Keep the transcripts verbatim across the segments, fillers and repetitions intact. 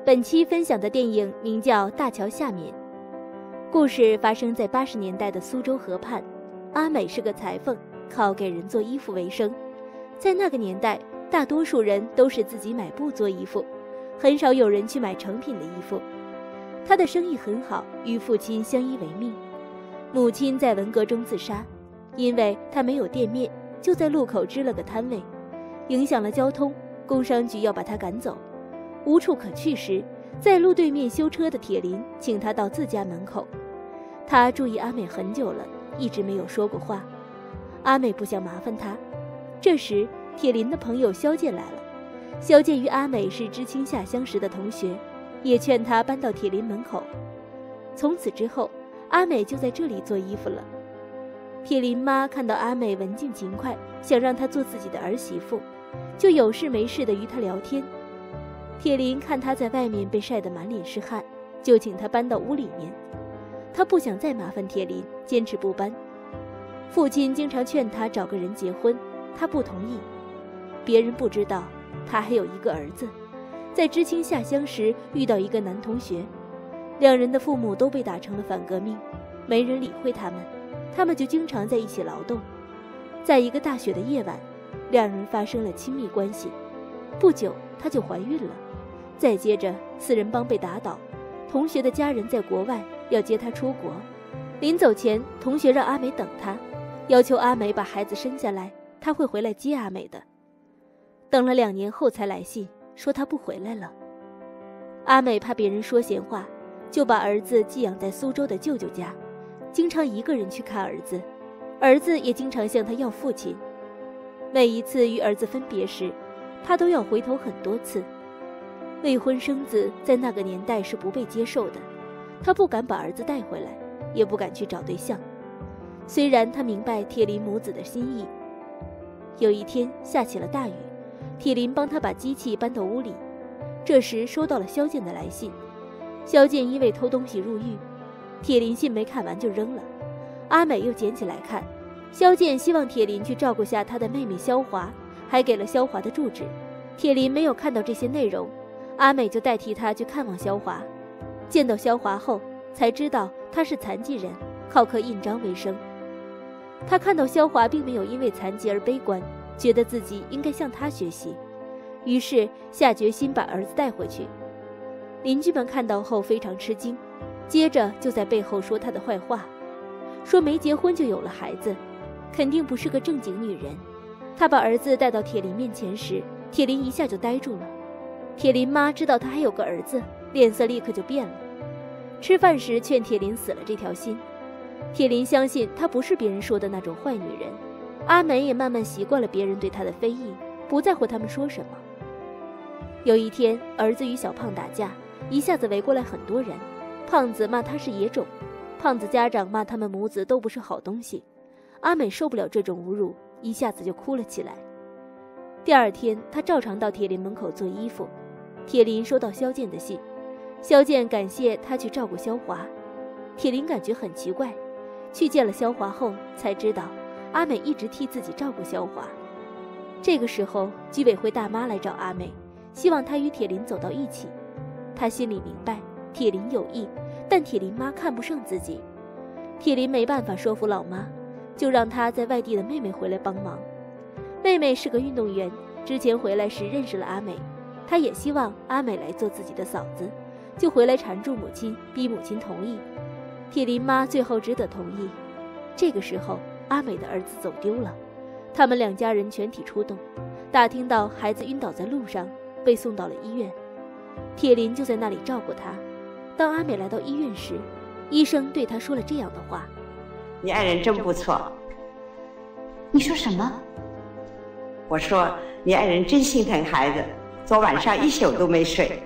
本期分享的电影名叫《大桥下面》，故事发生在八十年代的苏州河畔。阿美是个裁缝，靠给人做衣服为生。在那个年代，大多数人都是自己买布做衣服，很少有人去买成品的衣服。他的生意很好，与父亲相依为命。母亲在文革中自杀，因为他没有店面，就在路口支了个摊位，影响了交通，工商局要把他赶走。无处可去时，在路对面修车的铁林请他到自家门口。他注意阿美很久了，一直没有说过话。阿美不想麻烦他。这时铁林的朋友肖剑来了。肖剑与阿美是知青下乡时的同学，也劝他搬到铁林门口。从此之后，阿美就在这里做衣服了。铁林妈看到阿美文静勤快，想让她做自己的儿媳妇，就有事没事的与她聊天。铁林看她在外面被晒得满脸是汗，就请她搬到屋里面。她不想再麻烦铁林，坚持不搬。父亲经常劝她找个人结婚，她不同意。别人不知道，她还有一个儿子，在知青下乡时遇到一个男同学，两人的父母都被打成了反革命，没人理会他们，他们就经常在一起劳动。在一个大雪的夜晚，两人发生了亲密关系。不久，她就怀孕了。再接着，四人帮被打倒，同学的家人在国外要接她出国。临走前，同学让阿美等他，要求阿美把孩子生下来，他会回来接阿美的。等了两年后才来信，说他不回来了。阿美怕别人说闲话，就把儿子寄养在苏州的舅舅家，经常一个人去看儿子，儿子也经常向他要父亲。每一次与儿子分别时，他都要回头很多次。未婚生子在那个年代是不被接受的，他不敢把儿子带回来，也不敢去找对象。虽然他明白铁林母子的心意。有一天下起了大雨，铁林帮他把机器搬到屋里。这时收到了肖剑的来信，肖剑因为偷东西入狱，铁林信没看完就扔了。阿美又捡起来看，肖剑希望铁林去照顾下他的妹妹肖华，还给了肖华的住址。铁林没有看到这些内容，阿美就代替他去看望肖华。见到肖华后，才知道他是残疾人，靠刻印章为生。他看到肖华并没有因为残疾而悲观，觉得自己应该向他学习，于是下决心把儿子带回去。邻居们看到后非常吃惊，接着就在背后说他的坏话，说没结婚就有了孩子，肯定不是个正经女人。他把儿子带到铁林面前时，铁林一下就呆住了。铁林妈知道他还有个儿子，脸色立刻就变了。吃饭时劝铁林死了这条心。铁林相信她不是别人说的那种坏女人。阿美也慢慢习惯了别人对她的非议，不在乎他们说什么。有一天，儿子与小胖打架，一下子围过来很多人。胖子骂他是野种，胖子家长骂他们母子都不是好东西。阿美受不了这种侮辱，一下子就哭了起来。第二天，她照常到铁林门口做衣服。铁林收到肖剑的信，肖剑感谢他去照顾肖华。铁林感觉很奇怪，去见了肖华后才知道阿美一直替自己照顾肖华。这个时候，居委会大妈来找阿美，希望她与铁林走到一起。她心里明白铁林有意，但铁林妈看不上自己。铁林没办法说服老妈，就让她在外地的妹妹回来帮忙。妹妹是个运动员，之前回来时认识了阿美，她也希望阿美来做自己的嫂子，就回来缠住母亲，逼母亲同意。铁林妈最后只得同意。这个时候，阿美的儿子走丢了，他们两家人全体出动，打听到孩子晕倒在路上，被送到了医院。铁林就在那里照顾他。当阿美来到医院时，医生对她说了这样的话： 你爱人真不错。 你说什么？ 我说你爱人真心疼孩子，昨晚上一宿都没睡。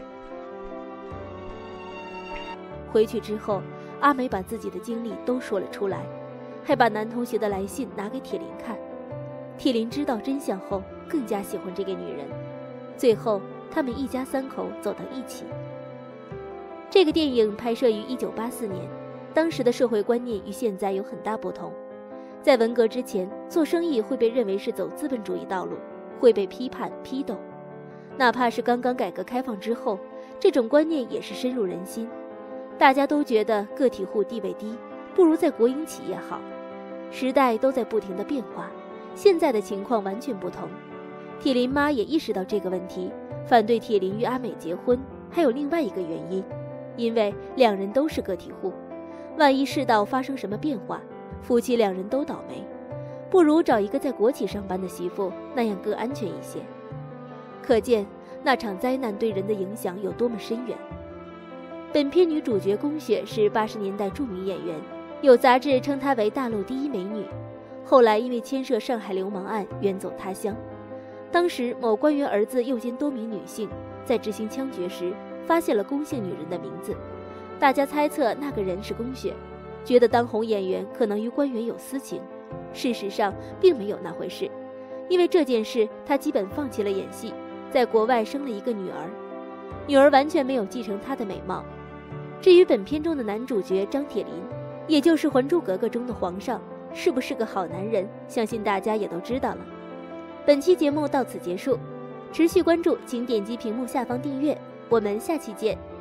回去之后，阿美把自己的经历都说了出来，还把男同学的来信拿给铁林看。铁林知道真相后，更加喜欢这个女人。最后，他们一家三口走到一起。这个电影拍摄于一九八四年，当时的社会观念与现在有很大不同。在文革之前，做生意会被认为是走资本主义道路，会被批判批斗。哪怕是刚刚改革开放之后， 这种观念也是深入人心。大家都觉得个体户地位低，不如在国营企业好。时代都在不停的变化，现在的情况完全不同。铁林妈也意识到这个问题，反对铁林与阿美结婚。还有另外一个原因，因为两人都是个体户，万一世道发生什么变化，夫妻两人都倒霉，不如找一个在国企上班的媳妇，那样更安全一些。可见那场灾难对人的影响有多么深远。本片女主角龚雪是八十年代著名演员，有杂志称她为大陆第一美女，后来因为牵涉上海流氓案远走他乡。当时某官员儿子诱奸多名女性，在执行枪决时发现了龚姓女人的名字，大家猜测那个人是龚雪，觉得当红演员可能与官员有私情。事实上并没有那回事，因为这件事她基本放弃了演戏，在国外生了一个女儿，女儿完全没有继承她的美貌。至于本片中的男主角张铁林，也就是《还珠格格》中的皇上，是不是个好男人，相信大家也都知道了。本期节目到此结束，持续关注请点击屏幕下方订阅，我们下期见。